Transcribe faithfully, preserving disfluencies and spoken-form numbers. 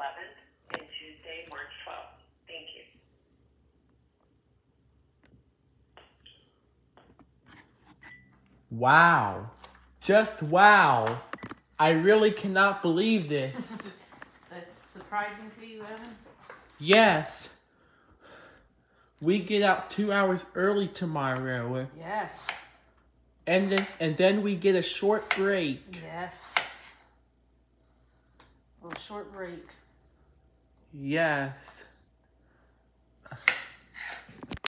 eleventh and Tuesday, March twelfth. Thank you. Wow. Just wow. I really cannot believe this. That's surprising to you, Evan? Yes. We get out two hours early tomorrow. Yes. And then, and then we get a short break. Yes. A little short break. Yes.